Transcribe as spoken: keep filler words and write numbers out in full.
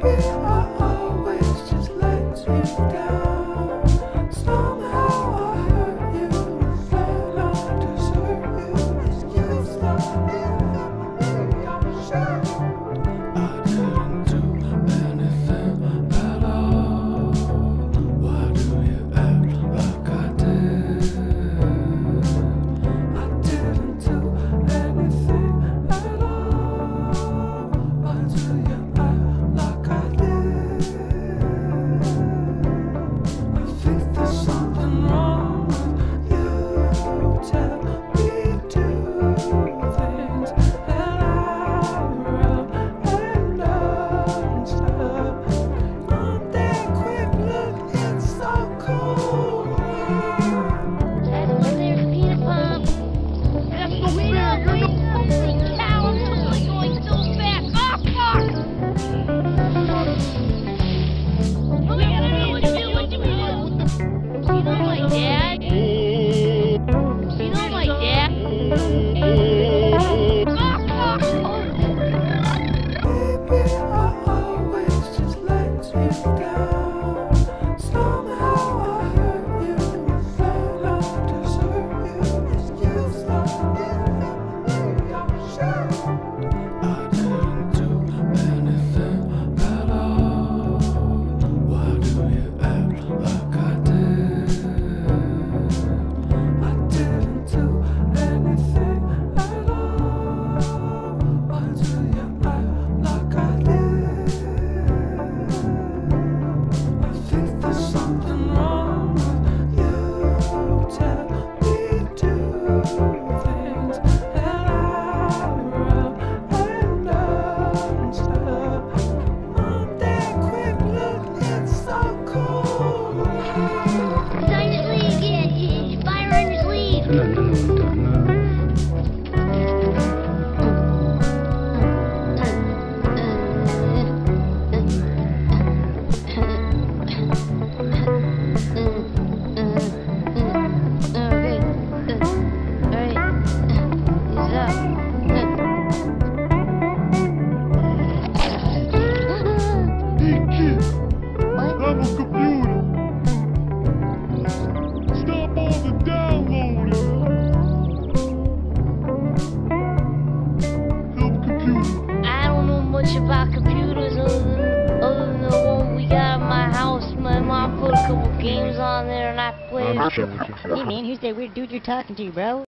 About computers other than, other than the one we got in my house. My mom put a couple games on there and I played. Hey man, who's that weird dude you're talking to, bro?